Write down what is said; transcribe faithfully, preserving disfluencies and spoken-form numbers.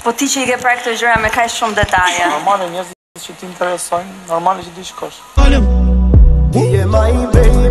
Po ti që i ke prek këto gjëra me kaq shumë detaje. Normale, njerëzit që ti interesojnë, normale që di shkosh. Ti je ma i